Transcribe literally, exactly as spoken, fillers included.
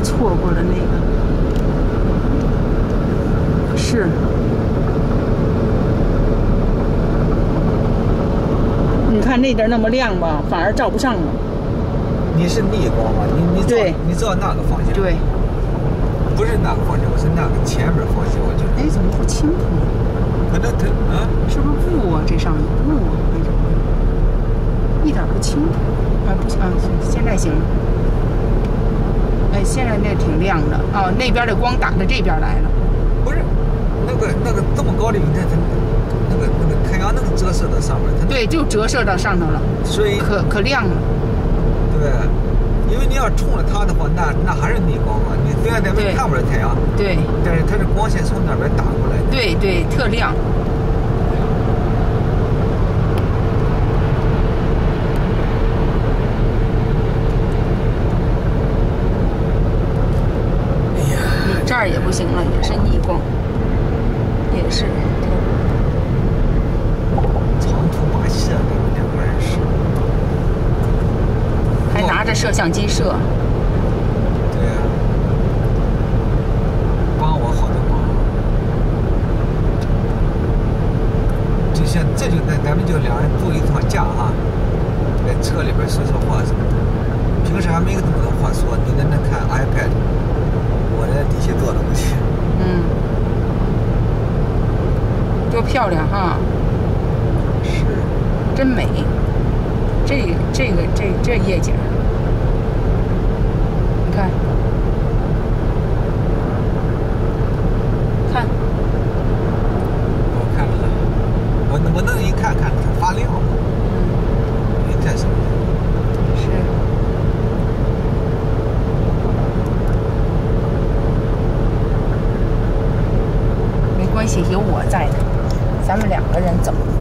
错过了那个。是。你看那点那么亮吧，反而照不上了。 你是逆光吗？你你照你照那个方向？ 对。 不是那个方向，我是那个前面方向，我觉得。 哎，怎么不清楚？ 可能它啊。 是不是雾啊？这上有雾啊？为什么？一点不清楚。啊，不行啊，现在行。哎，现在那挺亮的哦，那边的光打到这边来了。 不是，那个那个这么高的云，它它那个那个太阳能折射到上面，它对，就折射到上头了， 所以可可亮了。 对，因为你要冲着它的话，那那还是逆光嘛，你虽然咱们看不着太阳， 对， 但是它的光线从那边打过来的， 对对，特亮。这儿也不行了，也是逆光，也是。 长途跋涉，你们两个人是。 还拿着摄像机摄。 对呀、啊，帮我好多忙。就像这就咱咱们就两人度一趟假哈，在车里边说说话什么的。平时还没有这么多话说，你在那看 iPad。我在底下坐着过去。 嗯，多漂亮哈！ 是， 真美。这个这个这这夜景，你看，看。 我看了，我我弄一看看它发亮。嗯。你看什么？ 是。关系有我在的，咱们两个人走。